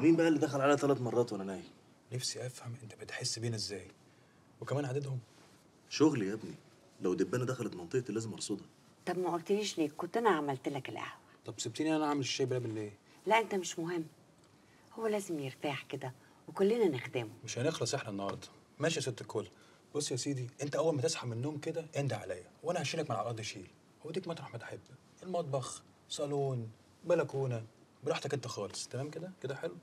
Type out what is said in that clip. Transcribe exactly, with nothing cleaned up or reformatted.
ومين بقى اللي دخل عليا ثلاث مرات وانا نايم؟ نفسي افهم انت بتحس بينا ازاي؟ وكمان عددهم؟ شغل يا ابني، لو دبانه دخلت منطقتي لازم ارصدها. طب ما قلتليش ليه؟ كنت انا عملت لك القهوه. طب سبتيني انا اعمل الشاي بلبن ليه؟ لا انت مش مهم، هو لازم يرتاح كده وكلنا نخدمه. مش هنخلص احنا النهارده. ماشي يا ست الكل. بص يا سيدي، انت اول ما تصحى من النوم كده انده عليا وانا هشيلك من على الارض شيل، هوديك مطرح ما تحب. المطبخ، صالون، بلكونه، براحتك انت خالص. تمام كده؟ كده حلو.